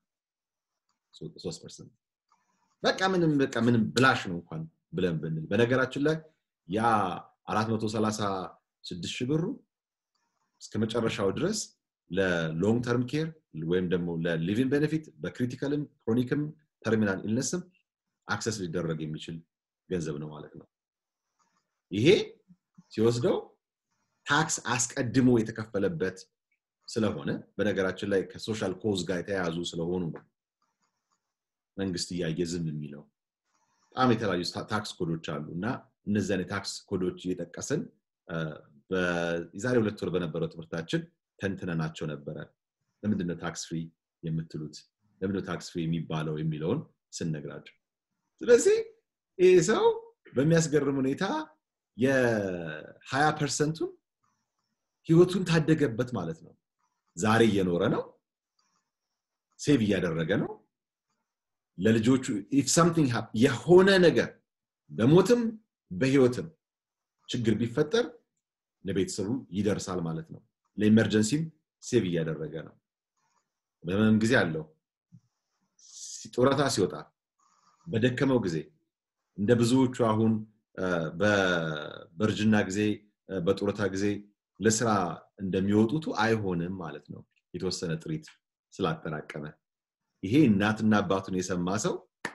ሶስት ፐርሰንት በቃ ምንም በቃ ምንም ብላሽ ነው እንኳን ብለን ብንል በነገራችን ላይ ያ አራት መቶ ሰላሳ ስድስት ሺህ ብሩ እስከ መጨረሻው ድረስ ለሎንግ ተርም ኬር ወይም ደግሞ ለሊቪንግ ቤኔፊት በክሪቲካልም ክሮኒክም ተርሚናል ኢልነስም አክሰስ ሊደረግ የሚችል ገንዘብ ነው ማለት ነው ይሄ ሲወስደው ታክስ አስቀድሞ የተከፈለበት ስለሆነ በነገራችን ላይ ከሶሻል ኮዝ ጋር የተያያዙ ስለሆኑ ነው መንግስት ያየዝም የሚለው በጣም የተለያዩ ታክስ ኮዶች አሉና እነዚያን ታክስ ኮዶች እየተጠቀሰን በዛሬ ሁለት ወር በነበረው ትምህርታችን ተንተናናቸው ነበር ለምንድነው ታክስ ፍሪ የምትሉት ለምንድነው ታክስ ፍሪ የሚባለው የሚለውን ስንነግራችሁ ስለዚህ ይሄ ሰው በሚያስገርም ሁኔታ የ20 ፐርሰንት ህይወቱን ታደገበት ማለት ነው ዛሬ እየኖረ ነው ሴቭ ያደረገ ነው ለልጆቹ if something happen የሆነ ነገር በሞትም በህይወትም ችግር ቢፈጠር ለቤተሰቡ ይደርሳል ማለት ነው ለኢመርጀንሲም ሴቭ ያደረገ ነው በመም ጊዜ አለው ሲጦራታ ሲወጣ በደከመው ጊዜ እንደ ብዙዎቹ አሁን በበርጅና ጊዜ በጦራታ ጊዜ ለስራ እንደሚወጡቱ አይሆንም ማለት ነው የተወሰነ ጥሪት ስላጠራቀመ ይሄ እናትና አባቱን የሰማ ሰው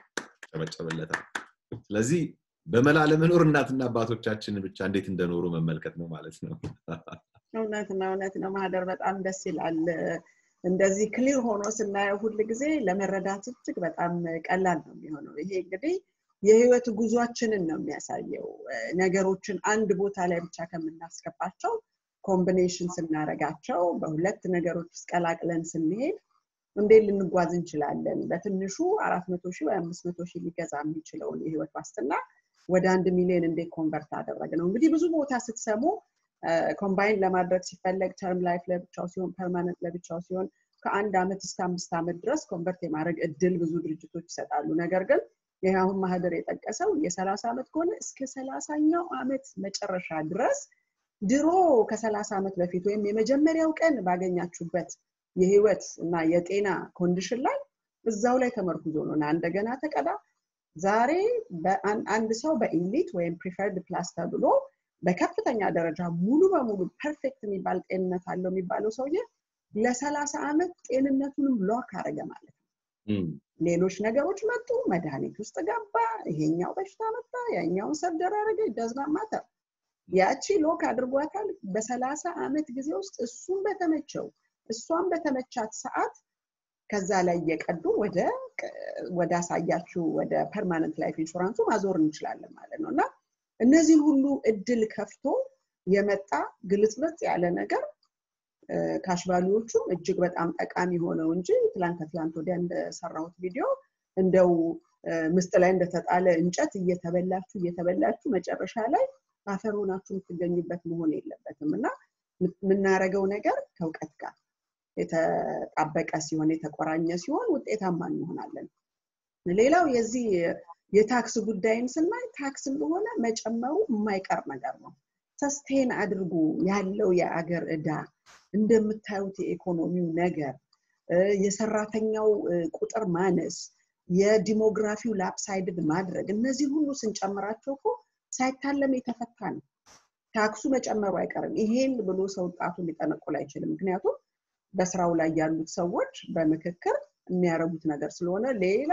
ተበጨበለታል ስለዚህ በመላለ መኖር እናትና አባቶቻችን ብቻ እንዴት እንደኖሩ መመልከት ነው ማለት ነው እውነት ነው እውነት ነው ማህደር በጣም ደስ ይላል እንደዚህ ክሊር ሆኖ ስናየው ሁሉ ጊዜ ለመረዳት እጅግ በጣም ቀላል ነው የሚሆነው ይሄ እንግዲህ የህይወት ጉዟችንን ነው የሚያሳየው ነገሮችን አንድ ቦታ ላይ ብቻ ከመናስከባቸው ኮምቢኔሽን ስናረጋቸው በሁለት ነገሮች ስቀላቅለን ስንሄድ እንዴት ልንጓዝ እንችላለን በትንሹ አራት መቶ ሺህ ወይ አምስት መቶ ሺህ ሊገዛ የሚችለው የህይወት ዋስትና ወደ አንድ ሚሊዮን እንዴት ኮንቨርት አደረግነው እንግዲህ ብዙ ቦታ ስትሰሙ ኮምባይን ለማድረግ ሲፈለግ ተርም ላይፍ ለብቻው ሲሆን ፐርማነንት ለብቻው ሲሆን ከአንድ አመት እስከ አምስት አመት ድረስ ኮንቨርት የማድረግ እድል ብዙ ድርጅቶች ይሰጣሉ ነገር ግን ይሄውን ማህደር የጠቀሰው የ30 አመት ከሆነ እስከ ሰላሳኛው አመት መጨረሻ ድረስ ድሮ ከ30 አመት በፊት ወይም የመጀመሪያው ቀን ባገኛችሁበት የህይወት እና የጤና ኮንዲሽን ላይ እዛው ላይ ተመርኩዞ ነው እና እንደገና ተቀዳ ዛሬ በአንድ ሰው በኢሊት ወይም ፕሪፈርድ ክላስ ተብሎ በከፍተኛ ደረጃ ሙሉ በሙሉ ፐርፌክት የሚባል ጤንነት አለው የሚባለው ሰውዬ ለ30 አመት ጤንነቱንም ሎክ አረገ ማለት ነው ሌሎች ነገሮች መጡ መድኃኒት ውስጥ ገባ ይሄኛው በሽታ መጣ ያኛው ሰርጀሪ አረገ doesn't matter ያቺ ሎክ አድርጓታል በ30 አመት ጊዜ ውስጥ እሱም በተመቸው እሷም በተመቻት ሰዓት ከዛ ላይ የቀዱ ወደ ወደ አሳያችሁ ወደ ፐርማነንት ላይፍ ኢንሹራንሱ ማዞር እንችላለን ማለት ነውና እነዚህ ሁሉ እድል ከፍቶ የመጣ ግልጽልጽ ያለ ነገር ካሽ ቫልዩዎቹ እጅግ በጣም ጠቃሚ ሆነው እንጂ ትላንት ትላንት ወዲያ እንደሰራሁት ቪዲዮ እንደው ምስጥ ላይ እንደተጣለ እንጨት እየተበላችሁ እየተበላችሁ መጨረሻ ላይ አፈር ሆናችሁ ትገኙበት መሆን የለበትምና ምናረገው ነገር ከውቀት ጋር የተጣበቀ ሲሆን የተቆራኘ ሲሆን ውጤታማ እንሆናለን ሌላው የዚህ የታክስ ጉዳይን ስናይ ታክስ እንደሆነ መጨመሩ የማይቀር ነገር ነው ሰስቴን አድርጉ ያለው የአገር እዳ እንደምታዩት የኢኮኖሚው ነገር የሰራተኛው ቁጥር ማነስ የዲሞግራፊው ላፕሳይድድ ማድረግ እነዚህ ሁሉ ስንጨምራቸው እኮ ሳይታለም የተፈታ ነው ታክሱ መጨመሩ አይቀርም ይሄን ብሎ ሰው ጣቱ ሊጠነቁል አይችልም ምክንያቱም በስራው ላይ ያሉት ሰዎች በመከከር የሚያረጉት ነገር ስለሆነ ሌላ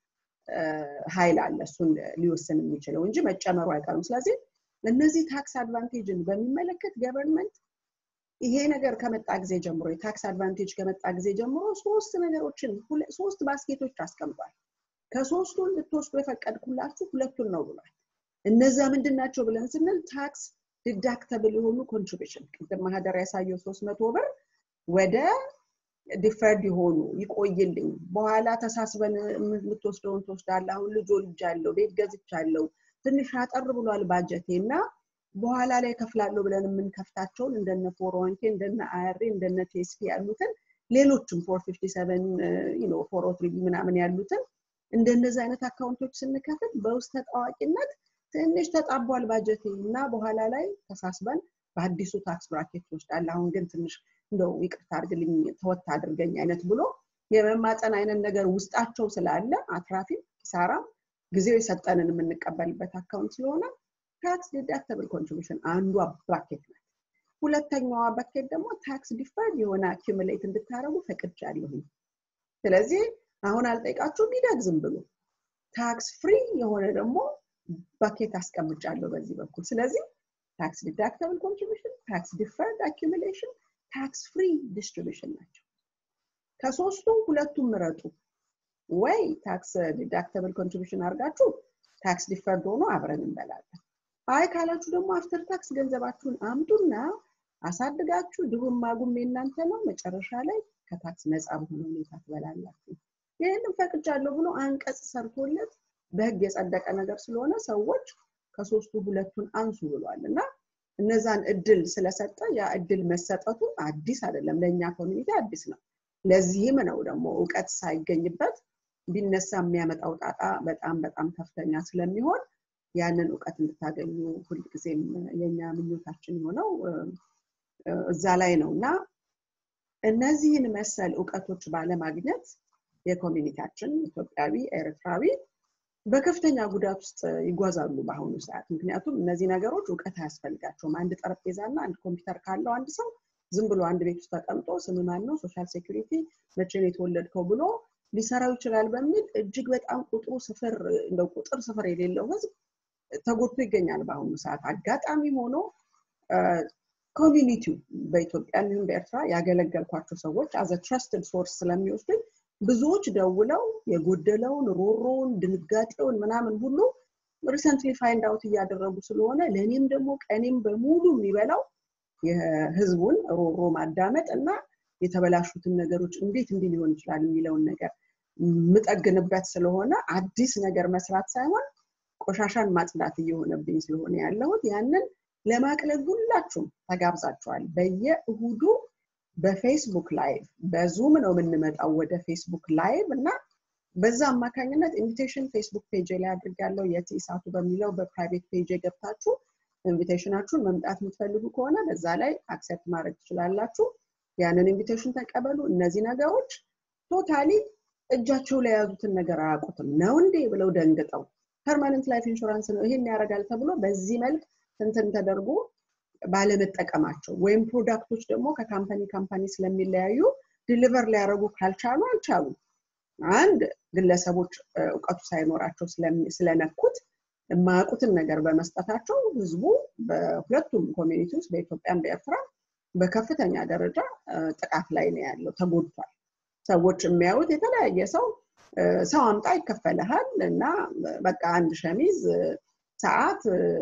ኃይል አለ እሱን ሊወሰን የሚችለው እንጂ መጨመሩ አይቀርም ስለዚህ እነዚህ ታክስ አድቫንቴጅን በሚመለከት ገቨርንመንት ይሄ ነገር ከመጣ ጊዜ ጀምሮ የታክስ አድቫንቴጅ ከመጣ ጊዜ ጀምሮ ሶስት ነገሮችን ሶስት ባስኬቶች አስቀምጧል ከሶስቱ ልትወስዱ የፈቀድኩላችሁ ሁለቱን ነው ብሏል እነዛ ምንድናቸው ብለን ስንል ታክስ ዲዳክተብል የሆኑ ኮንትሪቢዩሽን ቅድም ማህደር ያሳየው ሶስት መቶ ብር ወደ ዲፈርድ ይሆኑ ይቆይልኝ በኋላ ተሳስበን ምትወስደውን ተወስዳለ አሁን ልጅ ወልጃለሁ ቤት ገዝቻለሁ ትንሽ አጠር ብሏል ባጀቴና በኋላ ላይ ከፍላለሁ ብለን ምን ከፍታቸው እንደነ ፎር ኦ ዋን ኬ እንደነ አይ አር ኤ እንደነ ቲ ኤስ ፒ ያሉትን ሌሎችም ፎር ፊፍቲ ሰቨን you know ፎር ኦ ትሪ ምናምን ያሉትን እንደነዚህ አይነት አካውንቶች ስንከፍት በውስጥ ተጣዋቂነት ትንሽ ተጣቧል ባጀቴና በኋላ ላይ ተሳስበን በአዲሱ ታክስ ብራኬት ወስዳለ አሁን ግን ትንሽ እንደው ይቅርታ አድርግልኝ ተወት አድርገኝ አይነት ብሎ የመማፀን አይነት ነገር ውስጣቸው ስላለ አትራፊ ኪሳራ ጊዜው የሰጠንን የምንቀበልበት አካውንት ስለሆነ tax deductible contribution አንዷ bucket ናት ሁለተኛዋ bucket ደግሞ tax deferred የሆነ accumulate እንድታረጉ ፈቅጃለሁ ስለዚህ አሁን አልጠይቃችሁ ቢደግ ዝም ብሎ tax free የሆነ ደግሞ bucket አስቀምጫለሁ በዚህ በኩል ስለዚህ tax deductible contribution tax deferred accumulation tax free distribution ናቸው ከሶስቱ ሁለቱም ምረጡ ወይ tax deductible contribution አርጋችሁ tax deferred ሆኖ አብረን እንበላለን አይ ካላችሁ ደግሞ after tax ገንዘባችሁን አምጡና አሳድጋችሁ ድሁም ማጉም እናንተ ነው መጨረሻ ላይ ከታክስ ነፃ በሆነ ሁኔታ ትበላላችሁ ይሄንን ፈቅጃለሁ ብሎ አንቀጽ ሰርቶለት በህግ የጸደቀ ነገር ስለሆነ ሰዎች ከሶስቱ ሁለቱን አንሱ ብሏልና እነዛን እድል ስለሰጠ ያ እድል መሰጠቱ አዲስ አይደለም ለኛ ኮሚኒቲ አዲስ ነው ለዚህም ነው ደግሞ ዕውቀት ሳይገኝበት ቢነሳ የሚያመጣው ጣጣ በጣም በጣም ከፍተኛ ስለሚሆን ያንን ዕውቀት እንድታገኙ ሁሉ ጊዜም የኛ ምኞታችን ሆነው እዛ ላይ ነውና እነዚህን መሰል ዕውቀቶች ባለማግኘት የኮሚኒቲያችን ኢትዮጵያዊ ኤርትራዊ በከፍተኛ ጉዳት ውስጥ ይጓዛሉ በአሁኑ ሰዓት ምክንያቱም እነዚህ ነገሮች ዕውቀት ያስፈልጋቸውም አንድ ጠረጴዛና አንድ ኮምፒውተር ካለው አንድ ሰው ዝም ብሎ አንድ ቤት ውስጥ ተቀምጦ ስም ማን ነው ሶሻል ሴኩሪቲ መቼ ነው የተወለድከው ብሎ ሊሰራው ይችላል በሚል እጅግ በጣም ቁጥሩ ስፍር እንደው ቁጥር ስፍር የሌለው ህዝብ ተጎድቶ ይገኛል በአሁኑ ሰዓት አጋጣሚ ሆኖ ኮሚኒቲው በኢትዮጵያ እና በኤርትራ ያገለገልኳቸው ሰዎች as a trusted source ስለሚወስዱ ብዙዎች ደውለው የጎደለውን ሮሮን ድንጋጤውን ምናምን ሁሉ recently find out ያደረጉ ስለሆነ ለኔም ደግሞ ቀኔም በሙሉ የሚበላው የህዝቡን ሮሮ ማዳመጥ እና የተበላሹትን ነገሮች እንዴት እንዲህ ሊሆን ይችላል የሚለውን ነገር ምጠግንበት ስለሆነ አዲስ ነገር መስራት ሳይሆን ቆሻሻን ማጽዳት እየሆነብኝ ስለሆነ ያለሁት ያንን ለማቅለል ሁላችሁም ተጋብዛችኋል በየእሁዱ በፌስቡክ ላይቭ በዙም ነው የምንመጣው ወደ ፌስቡክ ላይቭ እና በዛ አማካኝነት ኢንቪቴሽን ፌስቡክ ፔጅ ላይ አድርጋለሁ የቲ ኢሳቱ በሚለው በፕራይቬት ፔጅ ገብታችሁ ኢንቪቴሽናችሁን መምጣት የምትፈልጉ ከሆነ በዛ ላይ አክሰፕት ማድረግ ትችላላችሁ ያንን ኢንቪቴሽን ተቀበሉ እነዚህ ነገሮች ቶታሊ እጃቸው ላይ ያዙትን ነገር አያውቁትም ነው እንዴ ብለው ደንግጠው ፐርማነንት ላይፍ ኢንሹራንስ ነው ይሄን ያረጋል ተብሎ በዚህ መልክ እንትን ተደርጎ ባለመጠቀማቸው ወይም ፕሮዳክቶች ደግሞ ከካምፓኒ ካምፓኒ ስለሚለያዩ ዲሊቨር ሊያረጉ ካልቻሉ አልቻሉ አንድ ግለሰቦች ዕውቀቱ ሳይኖራቸው ስለነኩት ማያውቁትን ነገር በመስጠታቸው ህዝቡ በሁለቱም ኮሚኒቲስ በኢትዮጵያም በኤርትራ በከፍተኛ ደረጃ ጥቃት ላይ ነው ያለው ተጎድቷል ሰዎች የሚያዩት የተለያየ ሰው ሰው አምጣ ይከፈለሃል እና በቃ አንድ ሸሚዝ ሰዓት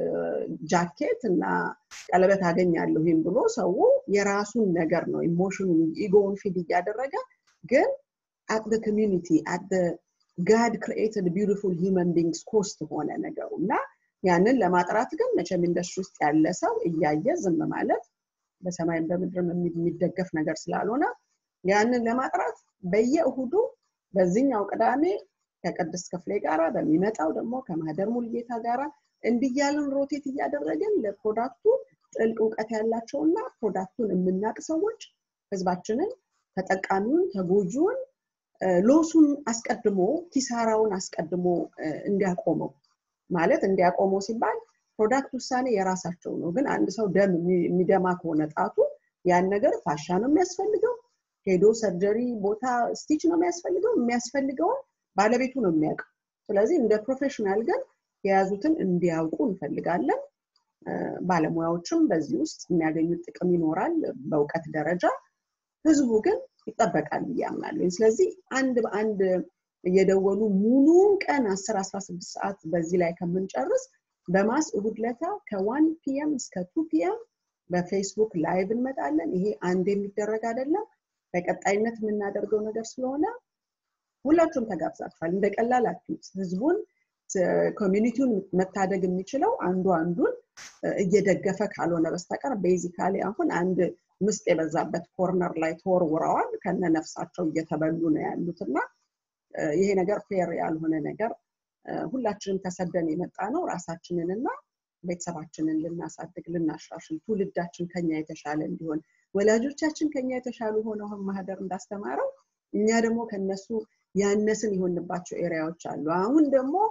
ጃኬት እና ቀለበት አገኛለሁ ይም ብሎ ሰው የራሱን ነገር ነው ኢሞሽኑን ኢጎውን ፊድ ያደረገ ግን at the community at the God created beautiful human beings cost ሆነ ነገሩና ያንን ለማጥራት ግን መቼም ኢንደስትሪ ውስጥ ያለ ሰው እያየ ዝም ማለት በሰማይም በምድርም የሚደገፍ ነገር ስላልሆነ ያንን ለማጥራት በየእሁዱ በዚህኛው ቅዳሜ ከቅድስት ክፍሌ ጋራ በሚመጣው ደግሞ ከማህደር ሙልጌታ ጋራ እንዲያለን ሮቴት ያደረገን ለፕሮዳክቱ ጥልቅ ዕውቀት ያላቸውና ፕሮዳክቱን የምናቅ ሰዎች ህዝባችንን ተጠቃሚውን ተጎጂውን ሎሱን አስቀድሞ ኪሳራውን አስቀድሞ እንዲያቆመው ማለት እንዲያቆመው ሲባል ፕሮዳክት ውሳኔ የራሳቸው ነው ግን አንድ ሰው ደም የሚደማ ከሆነ ጣቱ ያን ነገር ፋሻ ነው የሚያስፈልገው ሄዶ ሰርጀሪ ቦታ ስቲች ነው የሚያስፈልገው የሚያስፈልገው ባለቤቱ ነው የሚያውቀው ስለዚህ እንደ ፕሮፌሽናል ግን የያዙትን እንዲያውቁ እንፈልጋለን ባለሙያዎችም በዚህ ውስጥ የሚያገኙት ጥቅም ይኖራል በእውቀት ደረጃ ህዝቡ ግን ይጠበቃል ያምናለሁ ስለዚህ አንድ በአንድ እየደወሉ ሙሉ ቀን አስር አስራ ስድስት ሰዓት በዚህ ላይ ከመንጨርስ በማስ እሁድ ለታ ከ1 ፒኤም እስከ two ፒኤም በፌስቡክ ላይቭ እንመጣለን ይሄ አንድ የሚደረግ አይደለም በቀጣይነት የምናደርገው ነገር ስለሆነ ሁላችሁም ተጋብዛችኋል እንደቀላል አትዩት ህዝቡን ኮሚኒቲውን መታደግ የሚችለው አንዱ አንዱን እየደገፈ ካልሆነ በስተቀር ቤዚካሊ አሁን አንድ ምስጥ የበዛበት ኮርነር ላይ ተወርውረዋል ከነ ነፍሳቸው እየተበሉ ነው ያሉትና ይሄ ነገር ፌር ያልሆነ ነገር ሁላችንም ተሰደን የመጣ ነው ራሳችንንና ቤተሰባችንን ልናሳድግ ልናሻሽል ትውልዳችን ከኛ የተሻለ እንዲሆን ወላጆቻችን ከኛ የተሻሉ ሆነው ማህደር እንዳስተማረው እኛ ደግሞ ከነሱ ያነስን ይሆንባቸው ኤሪያዎች አሉ አሁን ደግሞ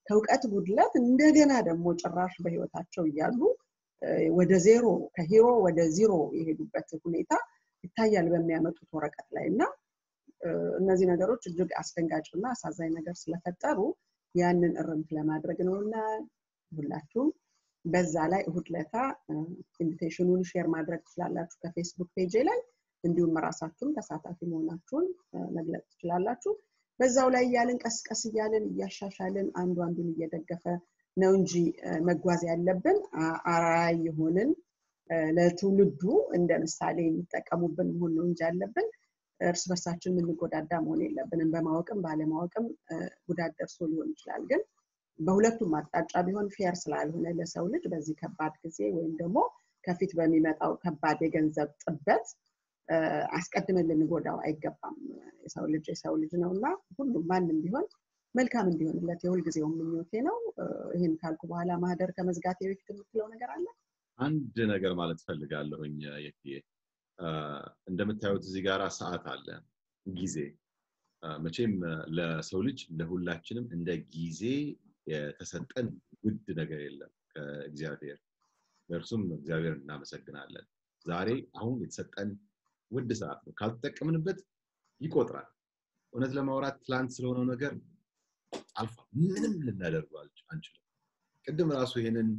ከውቀት ጉድለት እንደገና ደግሞ ጭራሽ በህይወታቸው እያሉ ወደ ዜሮ ከሂሮ ወደ ዜሮ የሄዱበት ሁኔታ ይታያል በሚያመጡት ወረቀት ላይና እነዚህ ነገሮች እጅግ አስደንጋጭና አሳዛኝ ነገር ስለፈጠሩ ያንን እርምት ለማድረግ ነውና ሁላችሁም በዛ ላይ እሁድ ለታ ኢንቪቴሽኑን ሼር ማድረግ ትችላላችሁ ከፌስቡክ ፔጅ ላይ እንዲሁም ራሳችሁም ተሳታፊ መሆናችሁን መግለጽ ትችላላችሁ በዛው ላይ ያለን ቀስቀስ ያለን ያሻሻልን አንዱ አንዱን እየደገፈ ነው እንጂ መጓዝ ያለብን አራይ ይሆንን ለትውልዱ እንደ ምሳሌ የሚጠቀሙብን መሆን ነው እንጂ ያለብን እርስ በርሳችን ምን ጎዳዳ መሆን የለብንም በማወቅም ባለማወቅም ጉዳት ደርሶ ሊሆን ይችላል ግን በሁለቱም አጣጫ ቢሆን ፌር ስላልሆነ ለሰው ልጅ በዚህ ከባድ ጊዜ ወይም ደግሞ ከፊት በሚመጣው ከባድ የገንዘብ ጥበት አስቀድመን ልንጎዳው አይገባም የሰው ልጅ የሰው ልጅ ነውና ሁሉም ማንንም ቢሆን መልካም እንዲሆንለት የሁል ጊዜው ምኞቴ ነው ይሄን ካልኩ በኋላ ማህደር ከመዝጋቴ በፊት የምትለው ነገር አለ አንድ ነገር ማለት ፈልጋለሁኝ የትዬ እንደምታዩት እዚህ ጋር ሰዓት አለ ጊዜ መቼም ለሰው ልጅ ለሁላችንም እንደ ጊዜ የተሰጠን ውድ ነገር የለም ከእግዚአብሔር ለእርሱም እግዚአብሔር እናመሰግናለን ዛሬ አሁን የተሰጠን ውድ ሰዓት ነው ካልተጠቀምንበት ይቆጥራል እውነት ለማውራት ትላንት ስለሆነው ነገር አልፋ ምንም ልናደርገው አንችልም ቅድም ራሱ ይሄንን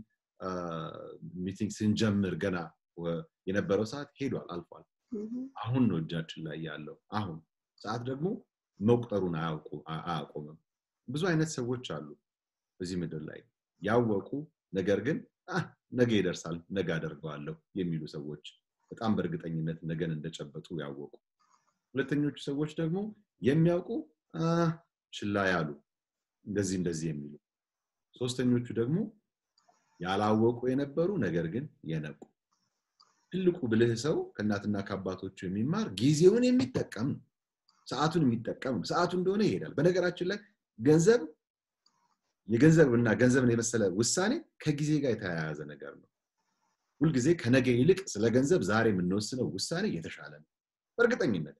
ሚቲንግ ስንጀምር ገና የነበረው ሰዓት ሄዷል አልፏል አሁን ነው እጃችን ላይ ያለው አሁን ሰዓት ደግሞ መቁጠሩን አያቆምም ብዙ አይነት ሰዎች አሉ በዚህ ምድር ላይ ያወቁ ነገር ግን ነገ ይደርሳል ነገ አደርገዋለሁ የሚሉ ሰዎች በጣም በእርግጠኝነት ነገን እንደጨበጡ ያወቁ ሁለተኞቹ ሰዎች ደግሞ የሚያውቁ ችላ ያሉ እንደዚህ እንደዚህ የሚሉ ሶስተኞቹ ደግሞ ያላወቁ የነበሩ ነገር ግን የነቁ ትልቁ ብልህ ሰው ከእናትና ከአባቶቹ የሚማር ጊዜውን የሚጠቀም ሰዓቱን የሚጠቀም ሰዓቱ እንደሆነ ይሄዳል በነገራችን ላይ ገንዘብ የገንዘብና ገንዘብን የመሰለ ውሳኔ ከጊዜ ጋር የተያያዘ ነገር ነው ሁሉ ጊዜ ከነገ ይልቅ ስለ ገንዘብ ዛሬ የምንወስነው ውሳኔ የተሻለ ነው በእርግጠኝነት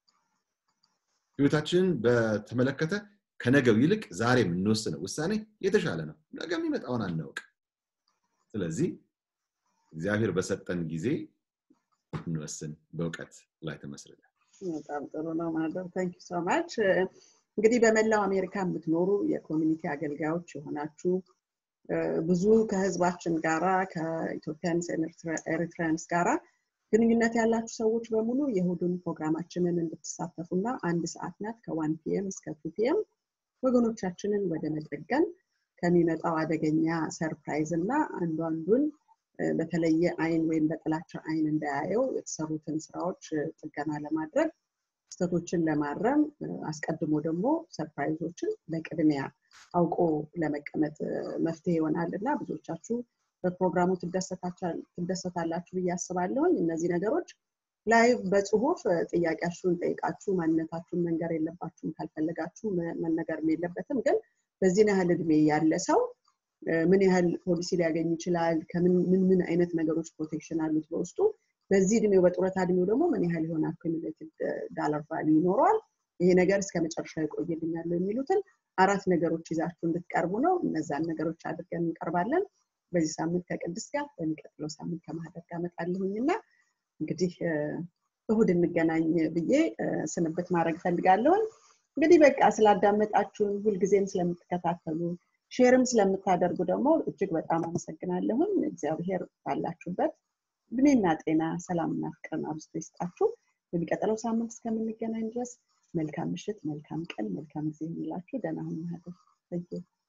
ህይወታችንን በተመለከተ ከነገው ይልቅ ዛሬ የምንወስነው ውሳኔ የተሻለ ነው ነገ የሚመጣውን አናውቅ ስለዚህ እግዚአብሔር በሰጠን ጊዜ እንወስን በእውቀት ላይ ተመስርተን በጣም ጥሩ ነው ማደር ታንክ ዩ ሶ ማች እንግዲህ በመላው አሜሪካ የምትኖሩ የኮሚኒቲ አገልጋዮች ሆናችሁ ብዙ ከህዝባችን ጋራ ከኢትዮጵያንስ ኤሪትሪያንስ ጋራ ግንኙነት ያላችሁ ሰዎች በሙሉ የሁዱን ፕሮግራማችንን እንድትሳተፉና አንድ ሰዓት ናት ከ1 ፒኤም እስከ two ፒኤም ወገኖቻችንን ወደ መጠገን ከሚመጣው አደገኛ ሰርፕራይዝ እና አንዱ አንዱን በተለየ አይን ወይም በጥላቻ አይን እንዳያየው የተሰሩትን ስራዎች ጥገና ለማድረግ ስተቶችን ለማረም አስቀድሞ ደግሞ ሰርፕራይዞችን በቅድሚያ አውቆ ለመቀመጥ መፍትሄ ይሆናልና ብዙዎቻችሁ በፕሮግራሙ ትደሰታላችሁ ብያስባለሁ እነዚህ ነገሮች ላይቭ በጽሁፍ ጥያቄያችሁን ጠይቃችሁ ማንነታችሁን መንገር የለባችሁም ካልፈለጋችሁ መነገር የለበትም ግን በዚህ ያህል እድሜ ያለ ሰው ምን ያህል ፖሊሲ ሊያገኝ ይችላል ከምን ምን ምን አይነት ነገሮች ፕሮቴክሽን አሉት በውስጡ በዚህ እድሜው በጡረታ እድሜው ደግሞ ምን ያህል ይሆን አኩሙሌትድ ዶላር ቫልዩ ይኖራል ይሄ ነገር እስከ መጨረሻው ይቆይልኛል የሚሉትን አራት ነገሮች ይዛችሁ እንድትቀርቡ ነው እነዛን ነገሮች አድርገን እንቀርባለን በዚህ ሳምንት ከቅድስት ጋር በሚቀጥለው ሳምንት ከማህደር ጋር መጣልሁኝና እንግዲህ እሁድ እንገናኝ ብዬ ስንብት ማድረግ ፈልጋለሁ እንግዲህ በቃ ስላዳመጣችሁን ሁሉ ጊዜም ስለምትከታተሉ ሼርም ስለምታደርጉ ደግሞ እጅግ በጣም አመሰግናለሁ እግዚአብሔር ባላችሁበት ብኔና ጤና ሰላምና ፍቅርን አብዝቶ ይስጣችሁ በሚቀጥለው ሳምንት እስከምንገናኝ ድረስ መልካም ምሽት መልካም ቀን መልካም ጊዜ ይሁንላችሁ ደህና ሁኑ